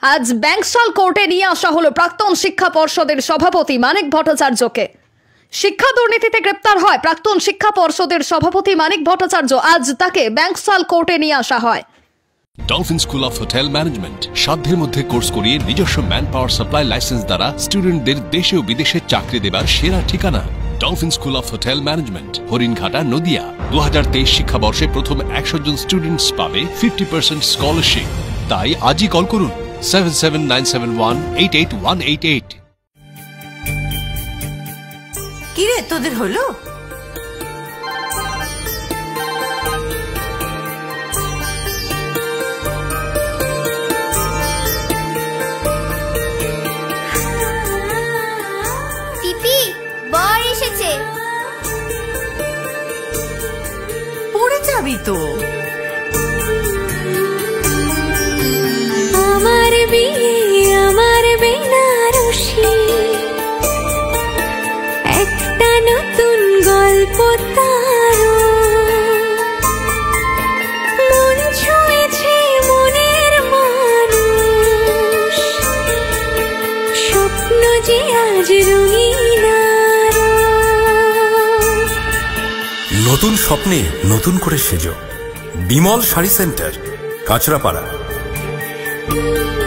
আজ ব্যাংকশাল কোর্টে নিয়ে আসা হলো প্রাক্তন শিক্ষা পর্ষদের সভাপতি মানিক ভট্টাচার্যকে। শিক্ষা দুর্নীতিতে গ্রেপ্তার হয় প্রাক্তন শিক্ষা পর্ষদের সভাপতি মানিক ভট্টাচার্য। আজ তাকে ব্যাংকশাল কোর্টে নিয়ে আসা হয়। Dolphin school of hotel management সাধ্যের মধ্যে কোর্স করিয়ে নিজস্ব ম্যান পাওয়ার সাপ্লাই লাইসেন্স দ্বারা স্টুডেন্টদের দেশে ও বিদেশে চাকরি দেবার সেরা ঠিকানা। Dolphin school of hotel management, Haringhata, Nadia. 2023 শিক্ষাবর্ষে প্রথম 100 জন স্টুডেন্টস পাবে 50% স্কলারশিপ। তাই আজই কল করুন 7797188188। কি রে তোদের হলো? পিপি বর এসেছে। পড়ে যাবি তো। আমার বিয়ে আমার বেনারসি, একটা নতুন গল্প তার, মন ছুঁয়েছে মনের মানুষ, স্বপ্ন যে আজ রঙিন। নতুন স্বপ্নে নতুন করে সেজো। বিমল শাড়ি সেন্টার, কাঁচরাপাড়া।